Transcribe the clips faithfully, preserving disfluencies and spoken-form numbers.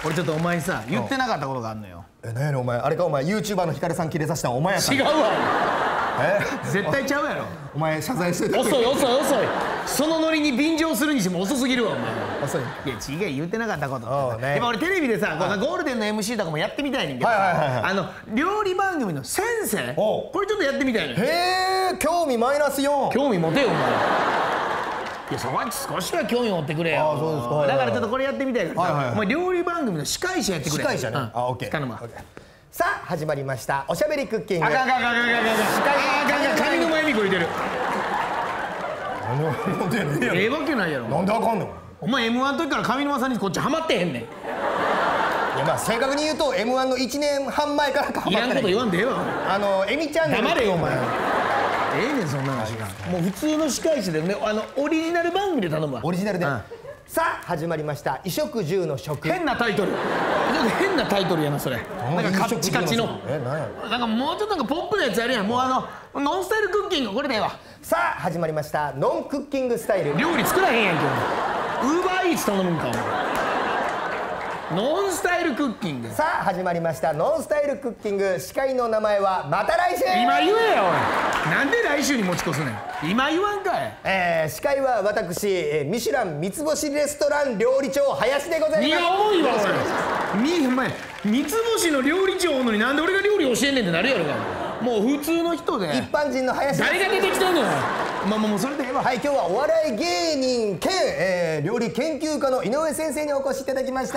俺ちょっとお前にさ言ってなかったことがあんのよ。 え、何やねんお前。あれかお前 ユーチューバー のヒカルさんキレさせたんお前やったん。 違うわ。 え絶対ちゃうやろ。 お前謝罪しといて。 遅い遅い遅い。そのノリに便乗するにしても遅すぎるわお前。 遅い。 いや違う言ってなかったことって。 おうね今俺テレビでさこのゴールデンの エムシー とかもやってみたいねんけどさ、あの料理番組の先生これちょっとやってみたいねん。 へえ、興味マイナスよん。 興味持てよお前。いやそこは少しは興味持ってくれよ。 あ、そうですか。 だからちょっとこれやってみたいからさ、お前料理番組の司会者やってくれ。 司会者ね。あ、オッケー。 頼むわ。 さあ始まりましたおしゃべりクッキング。 あかんあかんあかんあかんあかん。司会あかんあかん。上沼恵美子いてる。 なんでやねん。 ええわけないやろ。 なんであかんの。 お前 エムワン の時から上沼さんにこっちハマってへんねん。いいやまあ正確に言うと エムワン のいちねんはん前からかハマってない。 らんこと言わんでええわ。 あのエミチャンネル。 黙れよお前。ええねんそんな話が。もう普通の司会者でね、あのオリジナル番組で頼むわ。 オリジナルで。さあ始まりました衣食住の食。 変なタイトル。変なタイトルやなそれ。なんかカッチカチの。 え、なんや。 なんかもうちょっとなんかポップなやつあるやん。もうあのノンスタイルクッキングこれだよわ。 さあ始まりましたノンクッキングスタイル。 料理作らへんやんけ。ウーバーイーツ頼むんかお前。ノンスタイルクッキング。 さあ始まりましたノンスタイルクッキング。司会の名前はまた来週。 今言えよおい。なんで来週に持ち越すねん。今言わんかい。 えー、司会は私、えー、ミシュラン三つ星レストラン料理長林でございます。 荷が重いわおい。みお前三つ星の料理長おんのになんで俺が料理教えんねんってなるやろが。もう普通の人で一般人の林です。 誰が出てきてんねんおい。まあまあもうそれでええわ。 はい、今日はお笑い芸人兼、えー、料理研究家の井上先生にお越しいただきました。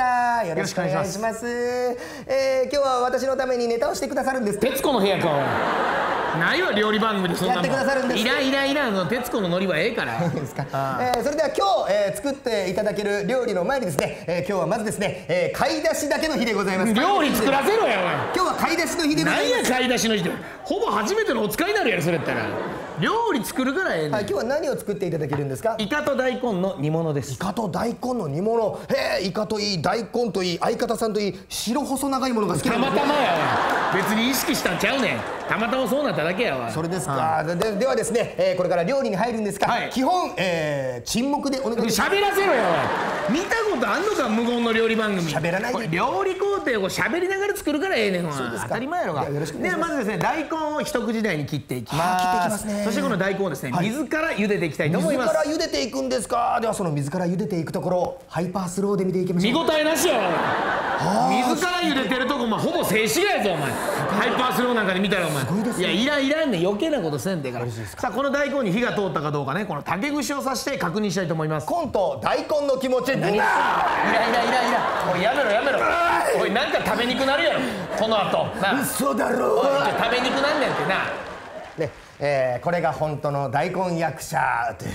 よろしくお願いします。えー、今日は私のためにネタをしてくださるんです。 徹子の部屋かおい。ないわ料理番組でそんなもんやってくださるんです。 いらんいらんいらん。の徹子のノリはええから。 いいですか。えー、それでは今日、えー、作っていただける料理の前にですね、えー、今日はまずですね、えー、買い出しだけの日でございます。 料理作らせろやおい。 今日は買い出しの日でございます。 何や買い出しの日で。ほぼ初めてのお使いになるやろそれやったら。料理作るからええねん。 はい、今日は何を作っていただけるんですか。 イカと大根の煮物です。 イカと大根の煮物。へえ、イカといい大根といい相方さんといい白細長いものが好きなたんです。 またまやわ。別に意識したんちゃうねん。たまたまそうなっただけやわ。 それですか。で, ではですね、えー、これから料理に入るんですが、はい、基本、えー、沈黙でお願いします。 喋らせろよおい。見たことあんのか無言の料理番組。 喋らないで。 料理工程を喋りながら作るからええねんわ。当たり前やろが。 よろしくお願いします。 ではまずですね大根を一口大に切っていきます。 切っていきますね。 そしてこの大根をですね、はい、水から茹でていきたいと思います。 水から茹でていくんですか。ではその水から茹でていくところをハイパースローで見ていきましょう。 見応えなしよ。水から茹でてるとこ、まあ、ほぼ静止画やぞお前。ハイパースローなんかで見たらお前。いやいらんいらんねん。余計なことせんでから。さあこの大根に火が通ったかどうかね、この竹串を刺して確認したいと思います。 コント大根の気持ち。何がいらんいらんいらんいらん。おいやめろやめろ。おいなんか食べにくなるやろこの後な。 嘘だろ。 おい食べにくなんねんってな。 ね、えー、これが本当の大根役者って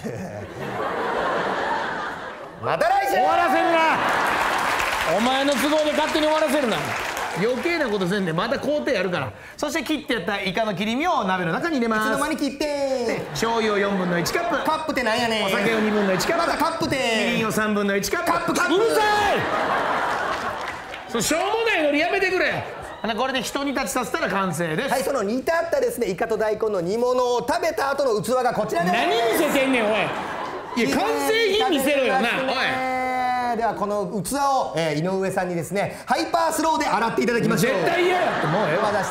また来週。 終わらせるな。お前の都合で勝手に終わらせるな。余計なことせんでまた工程やるから。そして切ってやったイカの切り身を鍋の中に入れます。 いつの間に切って醤油をよんぶんのいちカップ。 カップってなんやねん。 お酒をにぶんのいちカップ。 またカップってみりんをさんぶんのいちカップ。 カップカップ。 うるさい。そうしょうもないのにやめてくれ。これで一煮立ちさせたら完成です。 はい、その煮立ったですねイカと大根の煮物を食べた後の器がこちらです。 何見せてんねんおい。いや完成品見せろよなおい。 ではこの器を、えー、井上さんにですねハイパースローで洗っていただきましょう。 絶対嫌やって。もうええわ。 ました。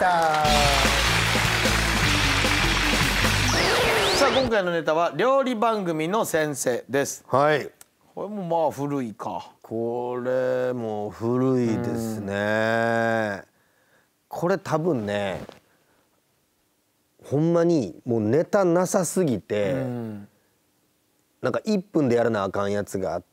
さあ今回のネタは料理番組の先生です。 はい、 これもまあ古いか。 これも古いですね。これ多分ねほんまにもうネタなさすぎて、うん、なんかいっぷんでやらなあかんやつがあって、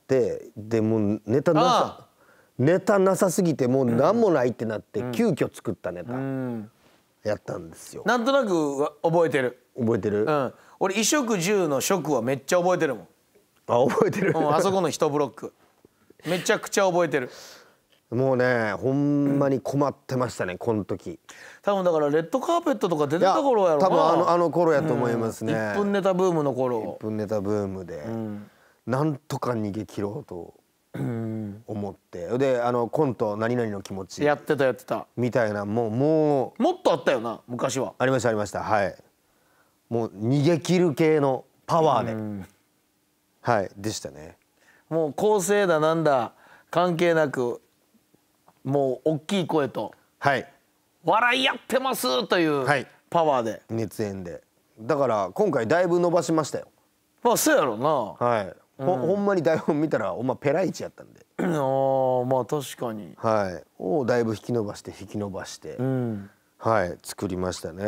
でもネタなさネタなさすぎてもう何もないってなって、うん、急遽作ったネタやったんですよ。 なんとなく覚えてる。 覚えてる、うん、 俺衣食住の食はめっちゃ覚えてるもん。 あ、覚えてる、 うん、あそこの一ブロックめちゃくちゃ覚えてる。 もうねほんまに困ってましたね、うん、この時。 多分だからレッドカーペットとか出てた頃やろな。 多分あのあの頃やと思いますね、うん、 いっぷんネタブームの頃。 いっぷんネタブームで、うん、なんとか逃げ切ろうと思って、うん、であのコント何々の気持ちやってたやってたみたいな、もうもうもっとあったよな昔は。 ありましたありました。はい、もう逃げ切る系のパワーで、うん、はいでしたね。 もう構成だなんだ関係なくもう大きい声とはい笑いやってますというはいパワーで、 熱演でだから今回だいぶ伸ばしましたよ。 まあそうやろな。 はい、ほ, ほんまに台本見たらお前ペライチやったんでああまあ確かに。 はいをだいぶ引き伸ばして引き伸ばして、 うん、 はい作りましたね。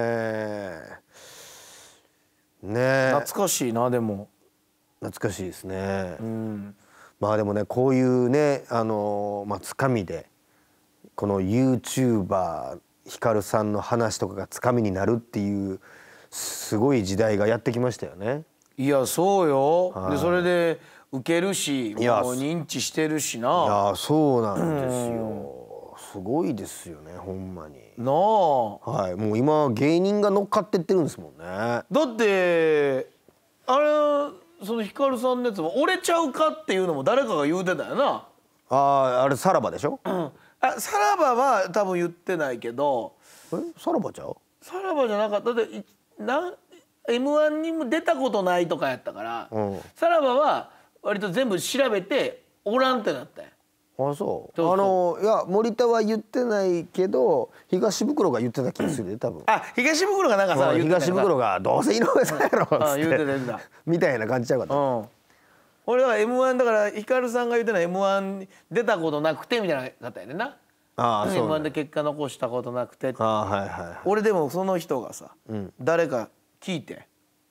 ね懐かしいな。でも懐かしいですね。 うん、 まあでもねこういうねあのまあつかみでこの ユーチューバー ヒカルさんの話とかがつかみになるっていうすごい時代がやってきましたよね。 いやそうよ、 はい、 でそれで受けるし、もういや認知してるしな。 いやそうなんですよ。すごいですよねほんまに。 なあ、 はい、もう今芸人が乗っかってってるんですもんね。 だってあれそのヒカルさんのやつも「折れちゃうか」っていうのも誰かが言うてたよな。 あああれさらばでしょ。 うん、あさらばは多分言ってないけど。 えさらばちゃう。 さらばじゃなかった。だっていな エムワン にも出たことないとかやったから、うん、さらばは割と全部調べておらんってなったよ。 あそうそうあのいや森田は言ってないけど東袋が言ってた気がするで多分。 あ東袋がなんかさ、 うん、東袋がどうせ井上さんやろっつって言ってたんだみたいな感じちゃうかった。うん、 俺は エムワン だからヒカルさんが言ってない エムワン 出たことなくてみたいな方やねんな。ああそう、ね、エムワン で結果残したことなくて。あ、はいはいはい、俺でもその人がさ、うん、誰か聞いて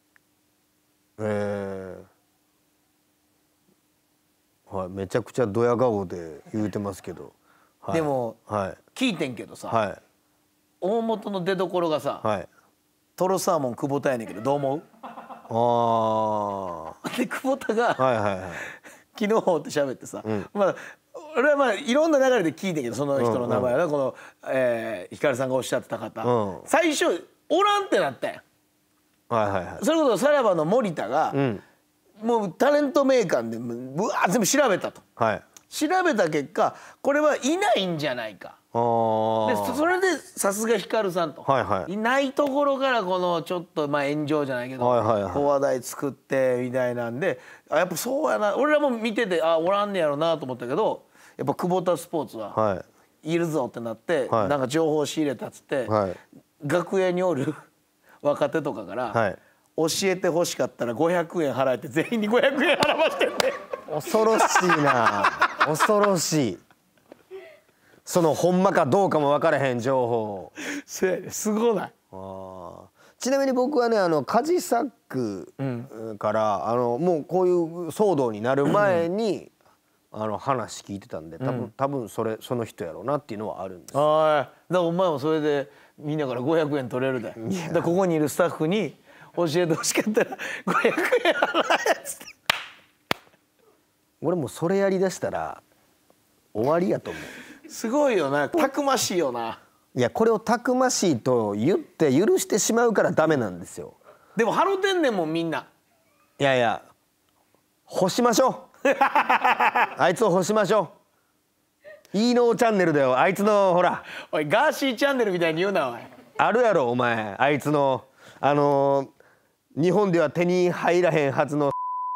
えーはい、めちゃくちゃドヤ顔で言うてますけど、はい、 でも、はい、聞いてんけどさ、はい、大元の出どころがさ、はい、トロサーモン久保田やねんけどどう思う？あで久保田が、はいはいはい、昨日って喋ってさ、うん、まあ俺はまあいろんな流れで聞いてんけどその人の名前は、うんうん、この、えー、ヒカルさんがおっしゃってた方、うん、最初おらんってなったやん。はいはいはい、それこそさらばの森田が、うん、もうタレント名鑑でぶわー全部調べたと、はい、調べた結果これはいないんじゃないか。でそれでさすがヒカルさんと、はいはい、いないところからこのちょっとまあ炎上じゃないけど、はいはいはい、話題作ってみたいなんであやっぱそうやな俺らも見ててあおらんねやろなと思ったけどやっぱ久保田スポーツはいるぞってなって、はい、なんか情報仕入れたっつって、はい、楽屋におる若手とかから、はい、教えてほしかったらごひゃくえん払えて全員にごひゃくえん払わしてんね。 恐ろしいな恐ろしい。そのほんまかどうかも分からへん情報。 そうやねすごない。 あちなみに僕はねあのカジサックから、うん、あのもうこういう騒動になる前に、うん、あの話聞いてたんで多分、うん、多分それその人やろうなっていうのはあるんです。 ああだからお前もそれでみんなからごひゃくえん取れるで。だここにいるスタッフに教えてほしかったらごひゃくえん払えっつって。 俺もそれやりだしたら終わりやと思う。 すごいよなたくましいよな。 いやこれをたくましいと言って許してしまうからダメなんですよ。 でも払てんねんもんみんな。 いやいや干しましょうあいつを干しましょう。いいのチャンネルだよあいつのほらおいガーシーチャンネルみたいに言うなおい。 あるやろお前あいつのあのー、日本では手に入らへんはずの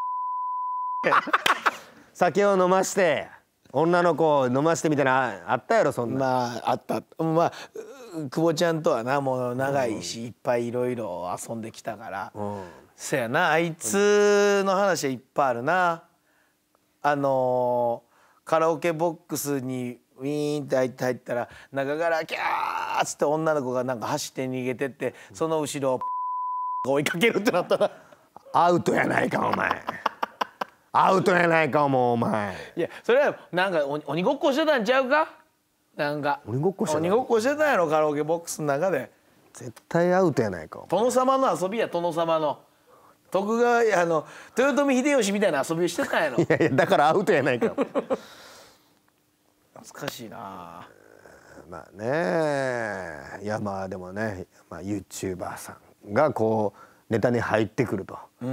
酒を飲まして女の子を飲ましてみたいなあったやろそんな。 まああったまあ久保ちゃんとはなもう長いし、うん、いっぱいいろいろ遊んできたから、うん、そやなあいつの話はいっぱいあるな。あのー、カラオケボックスにウィーンって入って入ったら中からキャーッつって女の子がなんか走って逃げてってその後ろを追いかけるってなったらアウトやないかお前アウトやないかもうお前。 いやそれはなんか鬼ごっこしてたんちゃうか。なんか鬼ごっこしてた鬼ごっこしてたんやろカラオケボックスの中で。 絶対アウトやないか。 殿様の遊びや殿様の徳川あの豊臣秀吉みたいな遊びをしてたんやろ。 いやいやだからアウトやないか懐かしいな。 まあねいやまあでもね、まあ、ユーチューバーさんがこうネタに入ってくると、うん、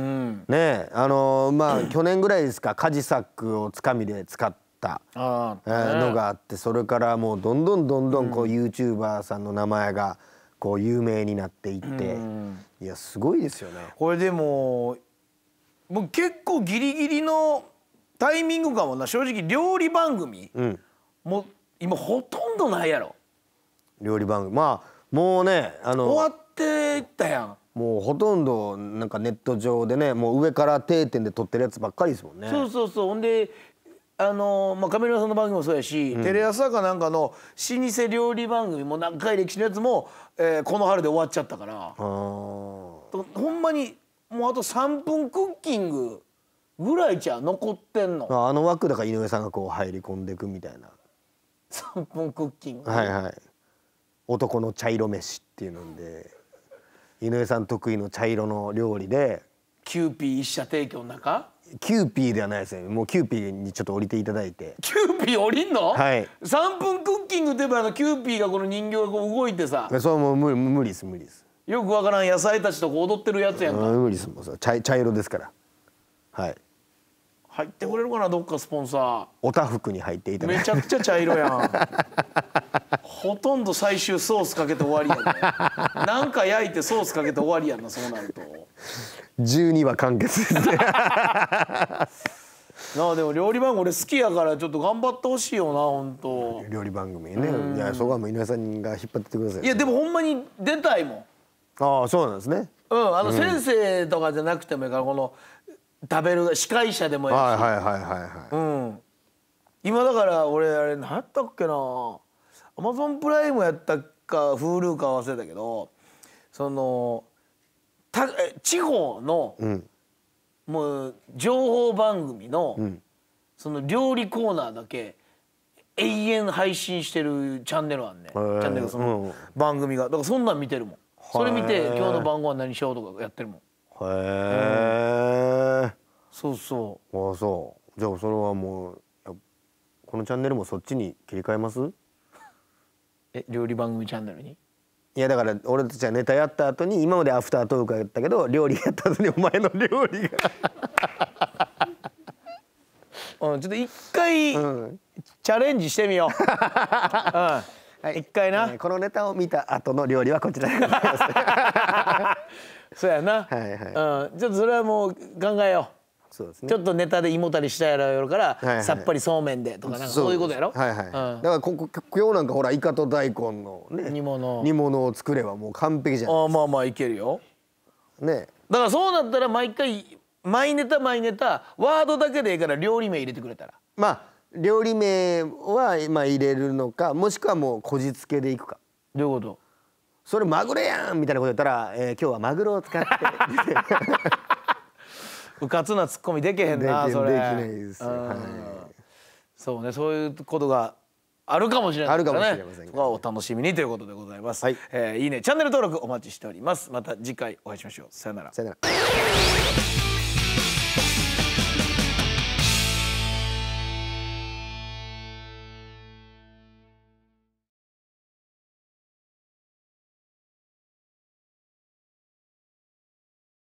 ねあのー、まあ去年ぐらいですかカジサックをつかみで使ったあ、えー、のがあってそれからもうどんどんどんどんこう、うん、ユーチューバーさんの名前がこう有名になっていって、うん、いやすごいですよね。 これでももう結構ギリギリのタイミングかもな正直料理番組、うん、も今ほとんどないやろ。 料理番組まあもうねあの終わってたやん。 もうほとんどなんかネット上でねもう上から定点で撮ってるやつばっかりですもんね。 そうそうそう。ほんであのー、まあ亀村さんの番組もそうやし、うん、テレ朝かなんかの老舗料理番組も長い歴史のやつも、えー、この春で終わっちゃったから、ほんまにもうあとさんぷんクッキングぐらいじゃ残ってんの。 あ, あの枠だから井上さんがこう入り込んでいくみたいな。 さんぷんクッキング。 はいはい。男の茶色飯っていうので井上さん得意の茶色の料理で。 キューピー一社提供の中。 キューピーではないですね。もうキューピーにちょっと降りていただいて。 キューピー降りんの？ はい。 さんぷんクッキングって言えばあのキューピーがこの人形がこう動いてさ。 それはもう無理無理です無理です。 よくわからん野菜たちとこう踊ってるやつやんか。 無理ですもう茶茶色ですから。はい。 入ってくれるかなどっかスポンサー。 おたふくに入っていただいて。 めちゃくちゃ茶色やん。ほとんど最終ソースかけて終わりやね。なんか焼いてソースかけて終わりやんなそうなると。 じゅうにわ完結ですね。 なあでも料理番組俺好きやからちょっと頑張ってほしいよな本当。 料理番組ね。いやそこはもう井上さんが引っ張ってってください。 いやでもほんまに出たいもん。 ああそうなんですね。 うんあの先生とかじゃなくてもいいからこの食べる司会者でもいいし。 はいはいはいはいはい。 うん。今だから俺あれ何やったっけな。アマゾンプライムやったか Hulu か忘れたけどそのた地方の、うん、もう情報番組の、うん、その料理コーナーだけ永遠配信してるチャンネルあんねん。チャンネルその番組がだからそんなん見てるもん。それ見て今日の晩ご飯何しようとかやってるもん。へえ、うん、 そうそう。 ああそうじゃあそれはもうこのチャンネルもそっちに切り替えます？ え料理番組チャンネルに？ いやだから俺たちはネタやった後に今までアフタートークやったけど料理やった後にお前の料理がうんちょっと一回、うん、チャレンジしてみよう。うんはい、一回な、 えー、このネタを見た後の料理はこちらでございます。 そうやな。はいはい。うんちょっとそれはもう考えよう。そうですね、ちょっとネタで胃もたりしたやろから、はいはい、さっぱりそうめんでとかなんかそういうことやろ。はいはい、うん、だからここ今日なんかほらイカと大根のね煮物煮物を作ればもう完璧じゃないですか。 あまあまあいけるよ。 ねだからそうなったら毎回毎ネタ毎ネタワードだけでいいから料理名入れてくれたら。 まあ料理名はまあ入れるのかもしくはもうこじつけでいくか。 どういうこと？ それマグロやんみたいなこと言ったら、えー、今日はマグロを使って。 うかつなツッコミできへんなそれ。 できないですよ、はい、 そうねそういうことがあるかもしれないからね。 あるかもしれません、ね、 お楽しみにということでございます、はいえー、いいねチャンネル登録お待ちしております。また次回お会いしましょう。さよなら。 さよなら。